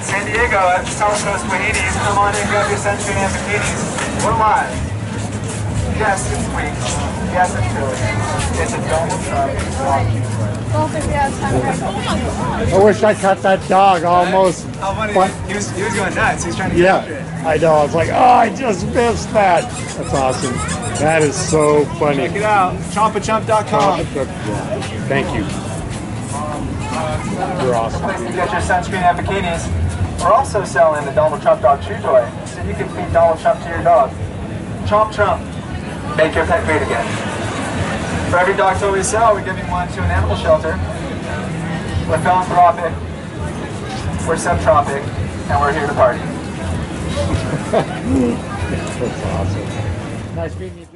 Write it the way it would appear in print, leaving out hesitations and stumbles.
San Diego at South Coast Wahinis. Come on in, grab your sunscreen and bikinis. We're live. Yes, it's sweet. Yes, it's really. It's a double Chomp. I wish I caught that dog almost. How funny. He was going nuts. He was trying to Yeah, capture it. I know. I was like, oh, I just missed that. That's awesome. That is so funny. Check it out. Chomp-A-Chump.com. Thank you. You're awesome. Place to get your sunscreen and bikinis. We're also selling the Donald Trump dog chew toy, so you can feed Donald Trump to your dog. Chomp-A-Chump. Make your pet great again. For every dog toy we sell, we're giving one to an animal shelter. We're philanthropic, we're subtropic, and we're here to party. That's awesome. Nice meeting you.